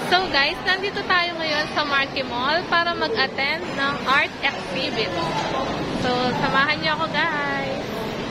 So guys, nandito tayo ngayon sa Marquee Mall para mag-attend ng art exhibit. So, samahan niyo ako guys.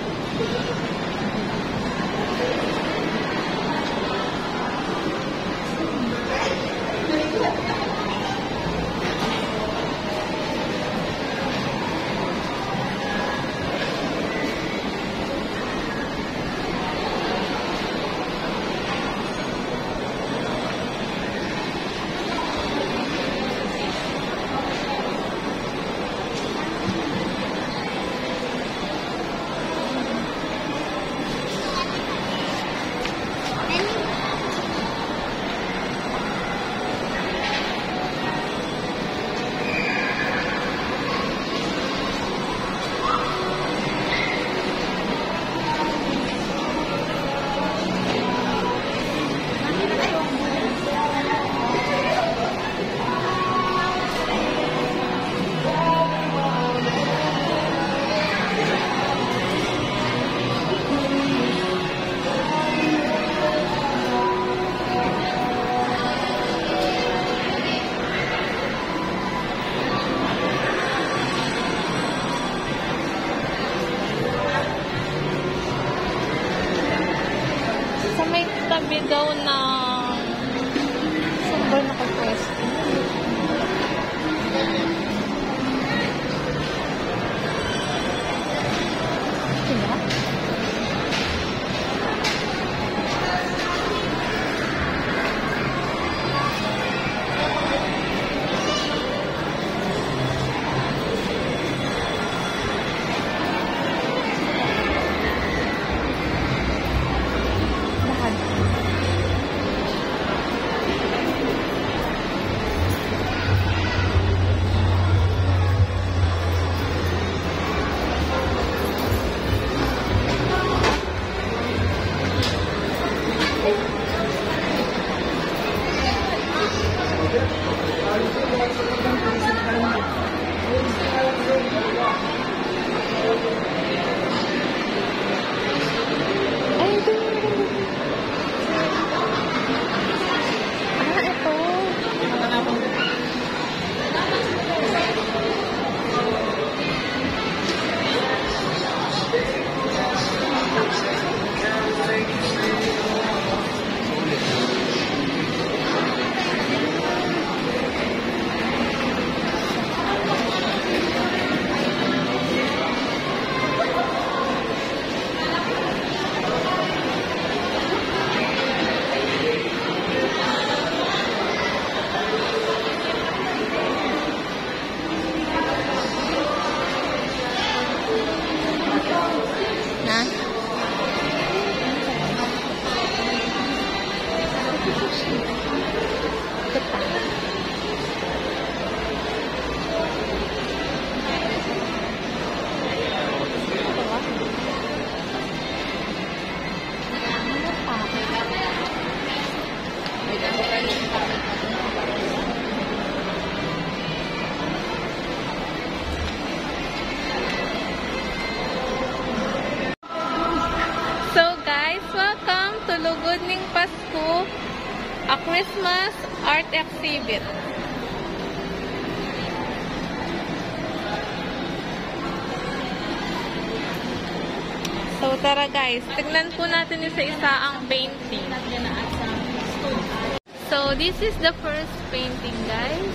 Tabi daw ng sumber na kapwesto. Diba? Lugod ning Pasko, a Christmas art exhibit. So tara guys, tignan po natin isa-isa ang painting. So this is the first painting guys.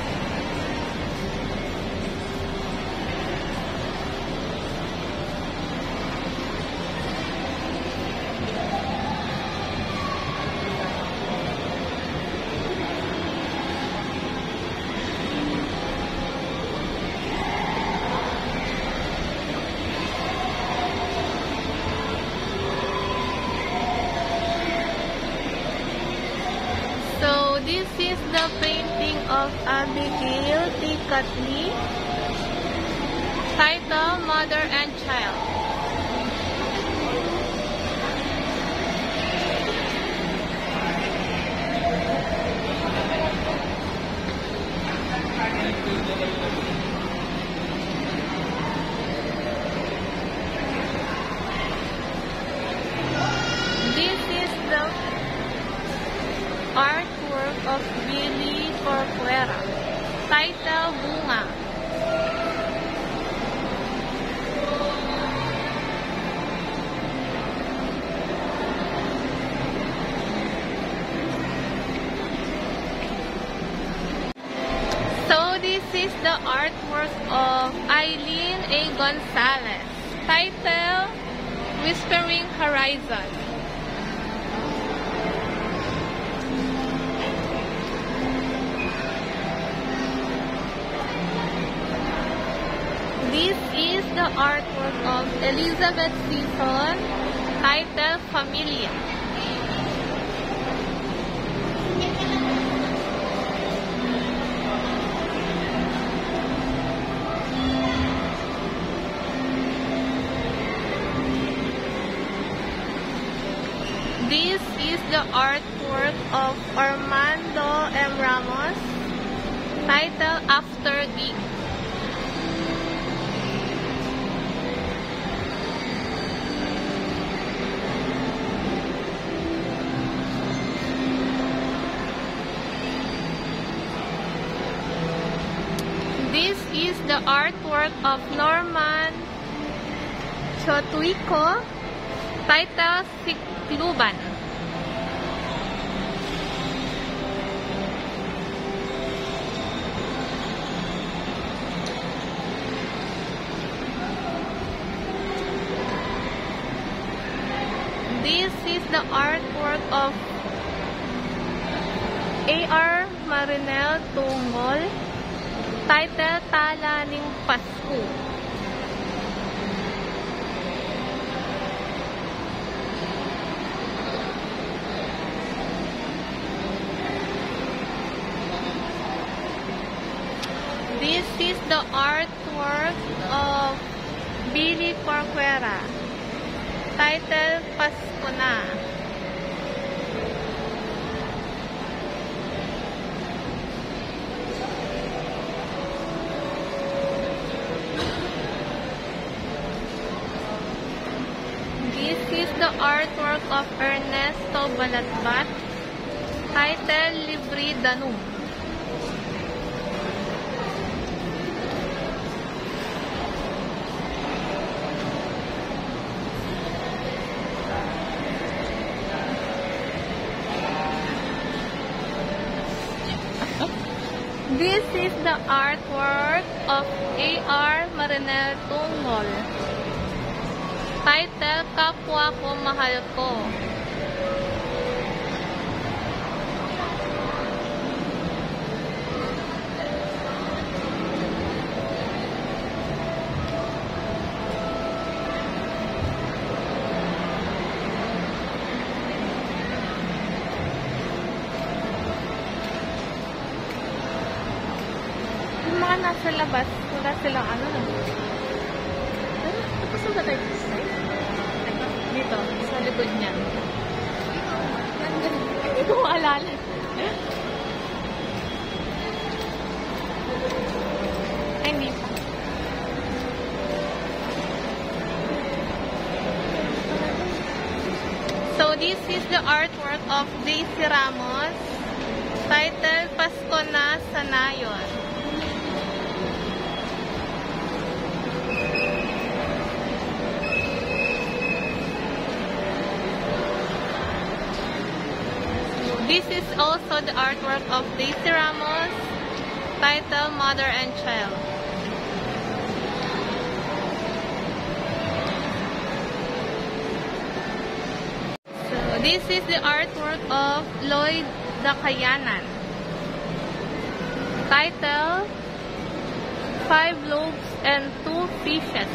This is the painting of Abigail T. Catley. Title, Mother and Child. This is the artwork of Billy Corcuera. Title, Bunga. So this is the artwork of Eileen A. Gonzalez. Title, Whispering Horizon. This is the artwork of Elizabeth Season. Title, Familia. This is the artwork of Armando M. Ramos. Title, After Geek. This is the artwork of Norman Chotuico. Title, Sikluban. This is the artwork of A.R. Marinel Tungol. Title, Tala ning Pasko. This is the artwork of Billy Corcuera. Title, Pasko na. This is the artwork of Ernesto Balatbat. Title, Libri Danum. This is the artwork of A.R. Marinel Tungol. Title, Kapwa Ko Mahal Ko. Yung mga nasa labas, wala silang ano. Tapos ba tayo sa side? Dito, sa likod niya. Hindi ko maalala. Ay, hindi pa. So, this is the artwork of Daisy Ramos. Title, Pasko na sa Nayon. This is also the artwork of Daisy Ramos, title, Mother and Child. So, this is the artwork of Lloyd Dakayanan, title, 5 Loaves and 2 Fishes.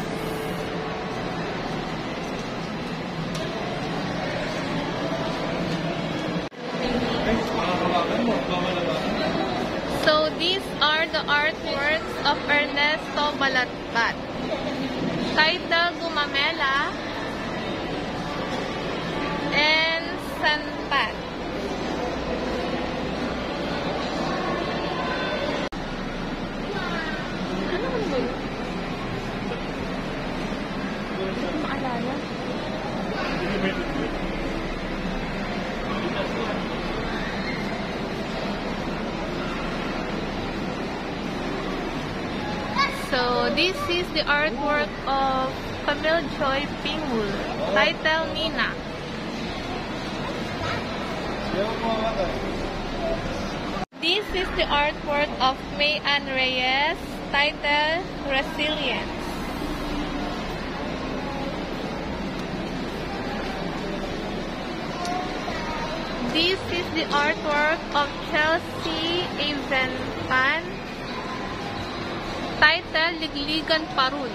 So these are the artworks of Ernesto Balatbat. Title, Gumamela and Sanpat. Ano ba yun? Maalala? So, this is the artwork of Camille Joy Pingul. Title, Nina. This is the artwork of May Ann Reyes. Title, Resilience. This is the artwork of Chelsea Evenpan. Title, Ligligan Parul.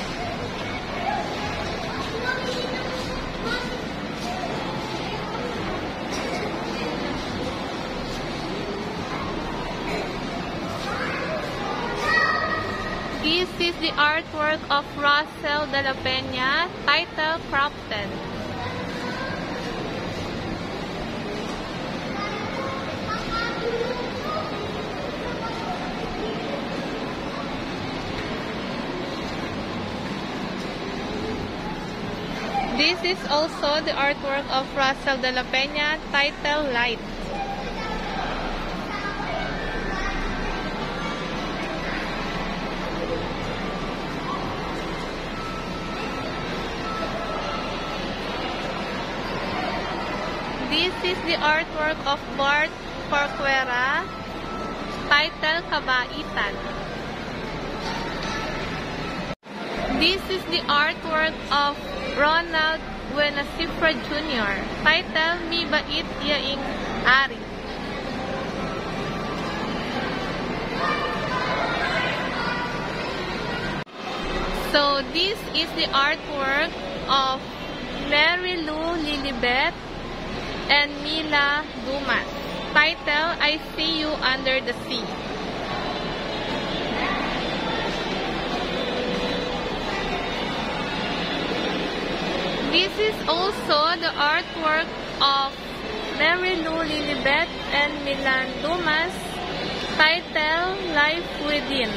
This is the artwork of Russell de la Peña. Title, Crafted. This is also the artwork of Russell de la Peña, title Light. This is the artwork of Bart Corcuera, title Kabaitan. This is the artwork of Ronald Buenasifra Jr. Title, Mi Bait Yaing Ari. So, this is the artwork of Mary Lou Lilibet and Mila Dumas. Title, I See You Under the Sea. This is also the artwork of Mary Lou Lilibet and Milan Dumas, title Life Within.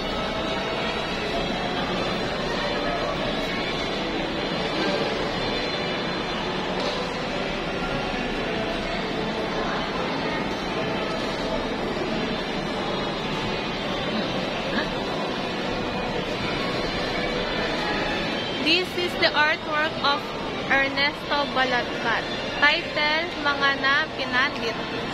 This is the artwork of Ernesto Balatbat. Title, Mga Na Pinandit.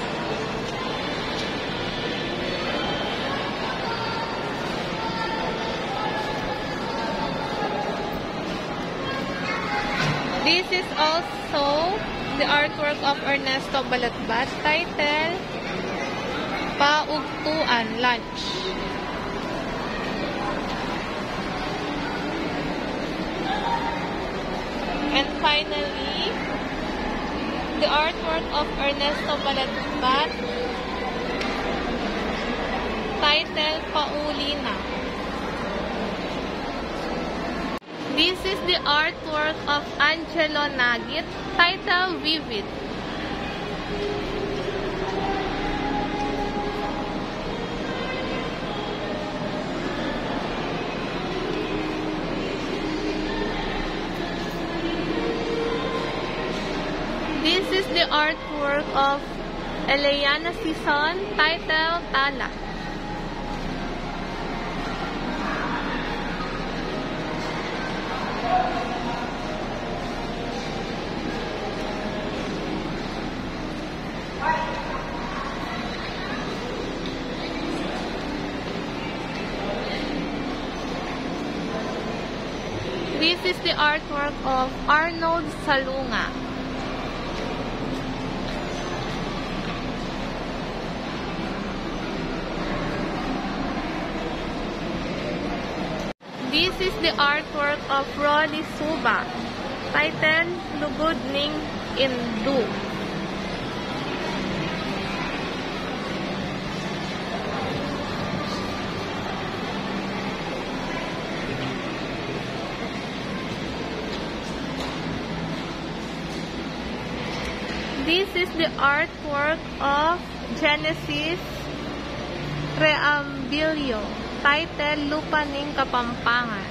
This is also the artwork of Ernesto Balatbat. Title, Paugtuan Lunch. And finally, the artwork of Ernesto Balatbat, title Paulina. This is the artwork of Angelo Nagit, title Vivid. This is the artwork of Eliana Sison, title Tala. This is the artwork of Arnold Salunga. This is the artwork of Rolly Suba, title Lugod Ning Indu. This is the artwork of Genesis Reambilio, title Lupa Ning Kapampangan.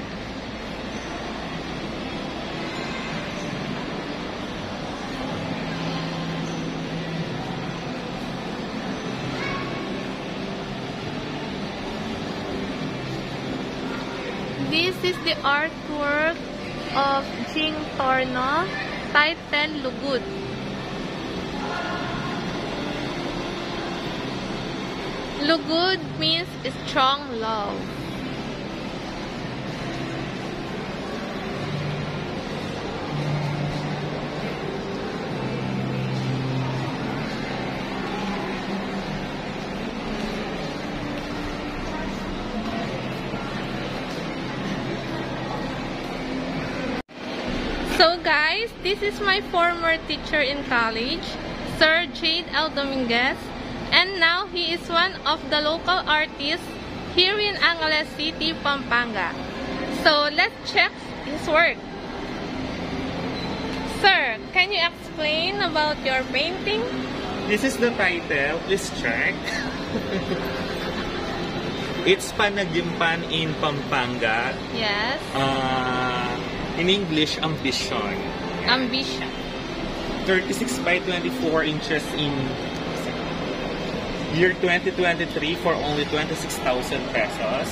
This is the artwork of Jing Torno, titled Lugod. Lugod means strong love. So guys, this is my former teacher in college, Sir Jade L. Dominguez, and now he is one of the local artists here in Angeles City, Pampanga. So let's check his work. Sir, can you explain about your painting? This is the title. Please check. It's Panagimpan in Pampanga. Yes. In English, Ambition. Ambition. 36 by 24 inches in year 2023 for only 26,000 pesos.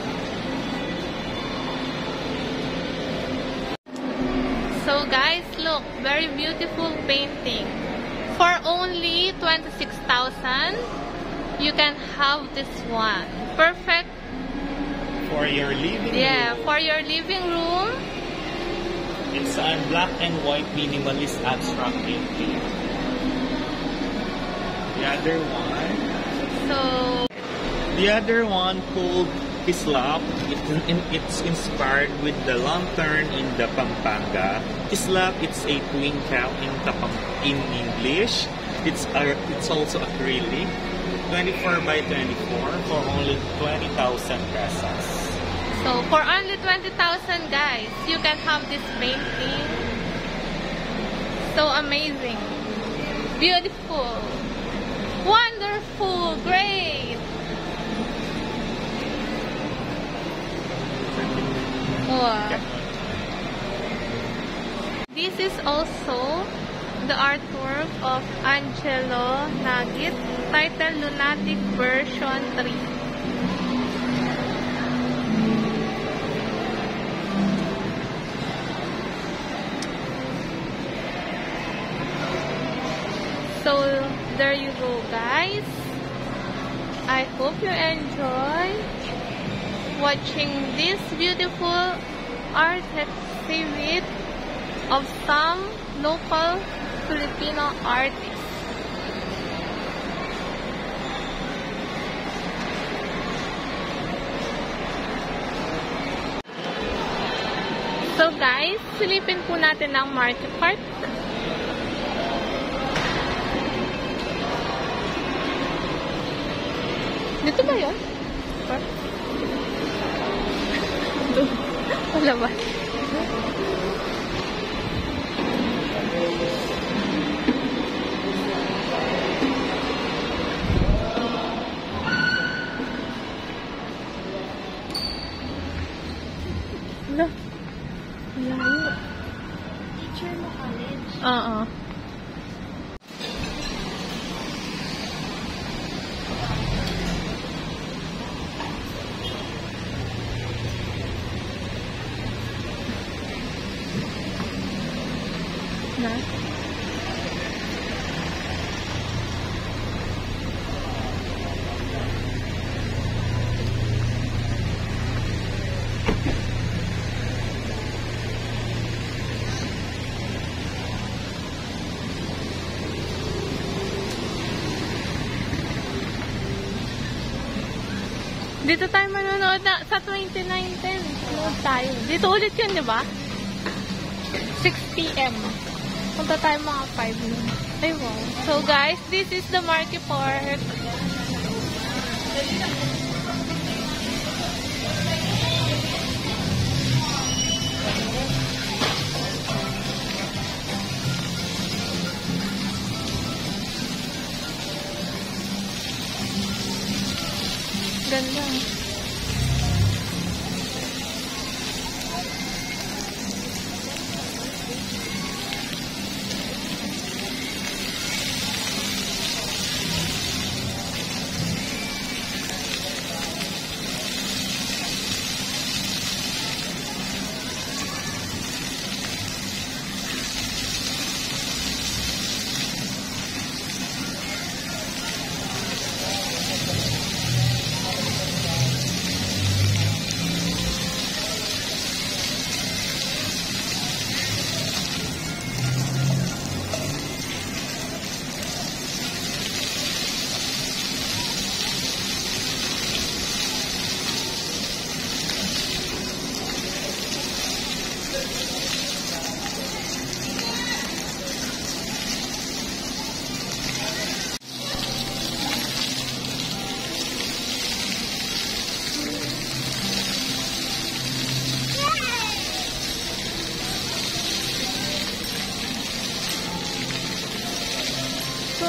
So guys, look, very beautiful painting. For only 26,000, you can have this one. Perfect. For your living room. For your living room. It's a black and white minimalist abstract painting. The other one called Kislap. It's inspired with the lantern in the Pampanga. Kislap, it's a twin cap in English. It's also acrylic. 24 by 24 for only 20,000 pesos. So for only 20,000 guys, you can have this painting. So amazing. Beautiful. Wonderful. Great. Wow. This is also the artwork of Angelo Nagit, titled Lunatic Version 3. So there you go guys. I hope you enjoy watching this beautiful art exhibit of some local Filipino artists. So guys, silipin po natin ang Market Park. Dito ba yun? Wala ba? Wala. Layo. Teacher mo college? Oo. Na? Dito tayo manonood na sa 2019. Manood tayo. Dito ulit yun, di ba? 6 PM. Punta tayo mga 5 nun. Ay, wow. So, guys, this is the Market Park. Ganda.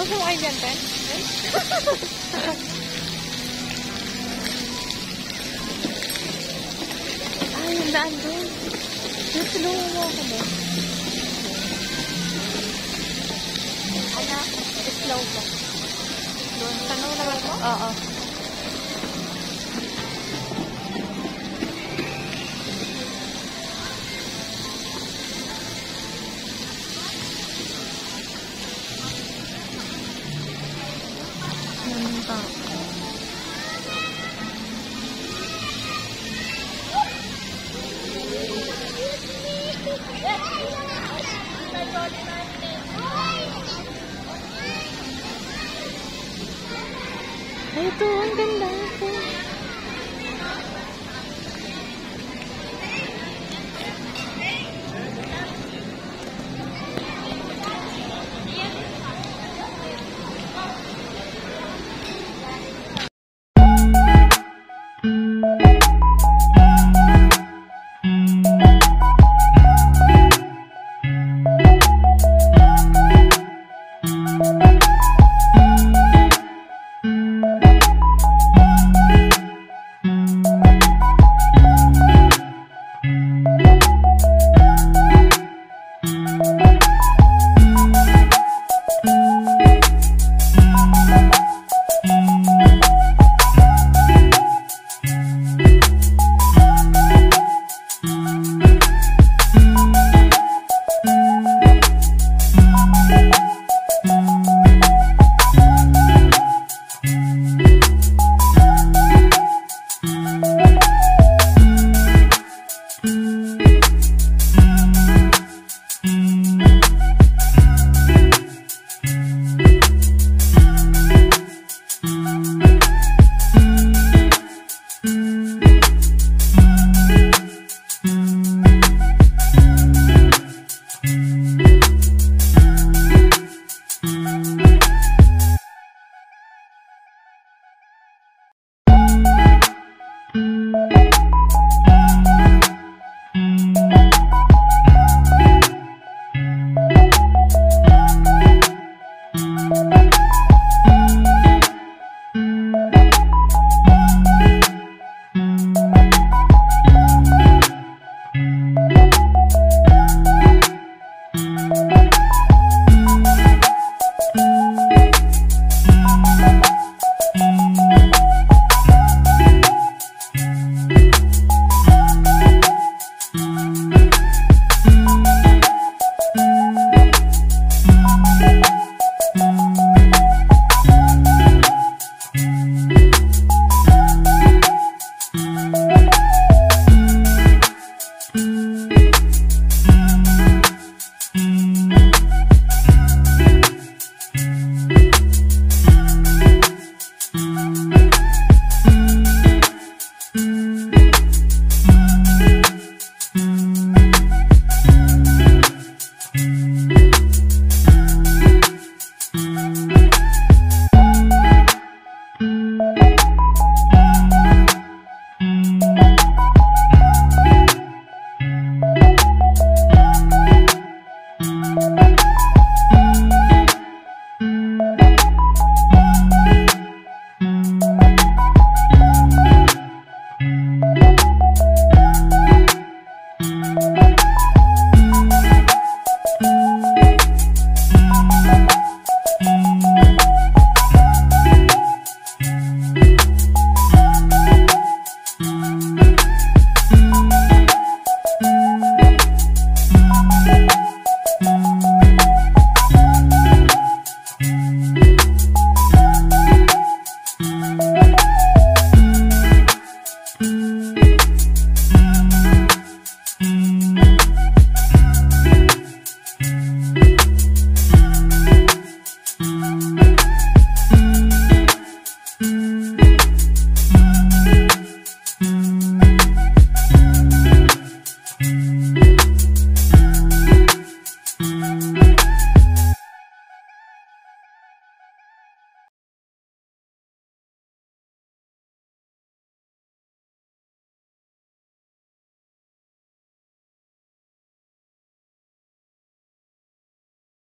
Yung ay dyan, Ten? Ay, yung daan doon. Tulungan mo ako doon. Anak, slow mo. Doon. Tanong naman mo? Oo. Ay, ito, ang ganda ito.